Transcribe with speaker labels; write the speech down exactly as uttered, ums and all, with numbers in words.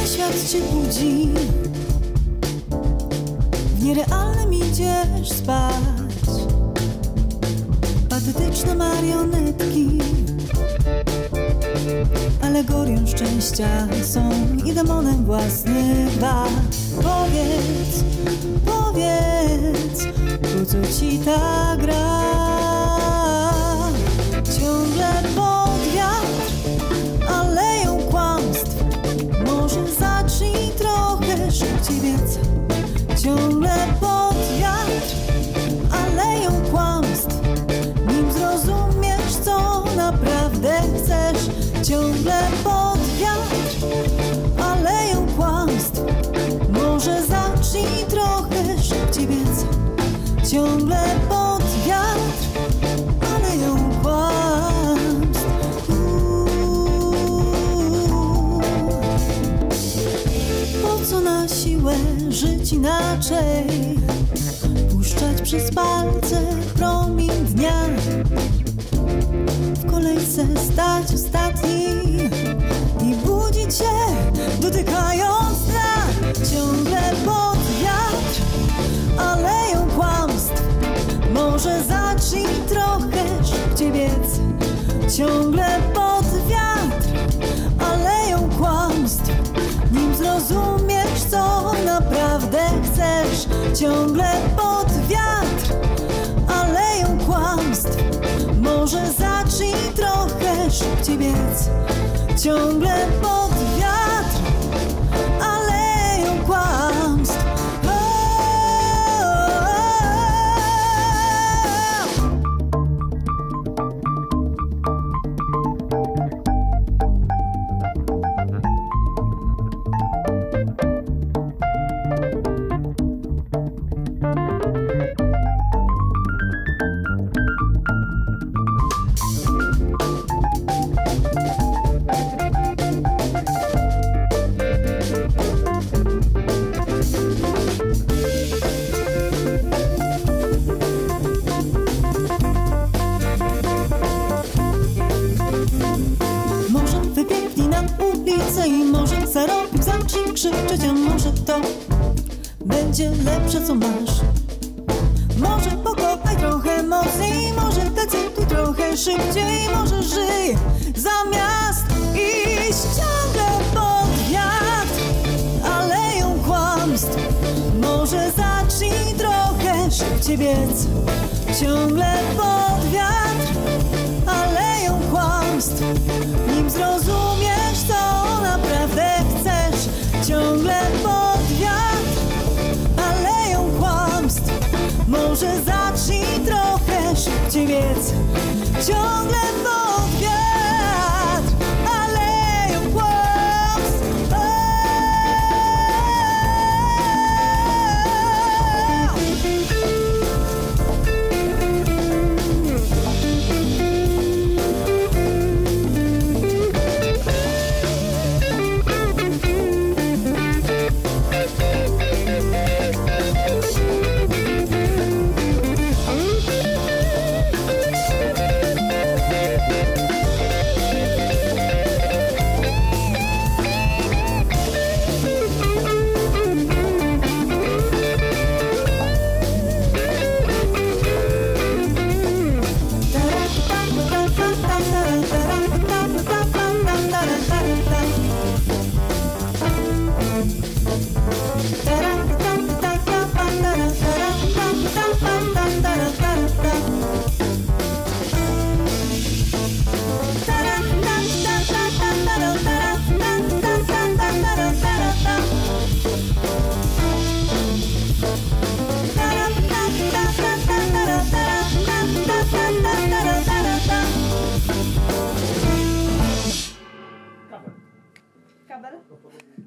Speaker 1: świat cię budzi, w nierealnym idziesz spać. Patetyczne marionetki alegorią szczęścia są i demonem własnych wad. Powiedz, powiedz, po co ci ta gra? Ciągle pod wiatr aleją kłamstw. Może zacznij trochę szybciej biec. Ciągle pod wiatr aleją kłamstw. Nim zrozumiesz, co naprawdę chcesz. Ciągle pod wiatr aleją kłamstw. Może zacznij trochę szybciej biec. Ciągle pod wiatr aleją kłamstw. Uuu. Po co na siłę żyć inaczej? Puszczać przez palce promień dnia. W kolejce stać ostatni i budzić się, dotykając dna. Ciągle pod wiatr aleją kłamstw. Może zacznij trochę szybciej biec. Ciągle pod wiatr aleją kłamstw. Nim zrozumiesz, co naprawdę chcesz. Ciągle pod wiatr aleją kłamstw. Może zacznij trochę szybciej biec. Ciągle pod wiatr aleją kłamstw. I może zarobić, zacznij krzyczeć, a może to będzie lepsze, co masz. Może pokochaj trochę mocniej, może decyduj trochę szybciej, może żyj zamiast iść. Ciągle pod wiatr aleją kłamstw. Może zacznij trochę szybciej biec. Ciągle pod wiatr aleją kłamstw. Nim zrozumiesz, co naprawdę chcesz. Ciągle pod wiatr aleją kłamstw. Może zacznij trochę szybciej biec. Ciągle pod wiatr aleją kłamstw.
Speaker 2: Kabel?